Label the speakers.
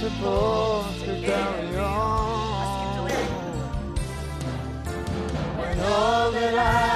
Speaker 1: supposed to carry on. When all that I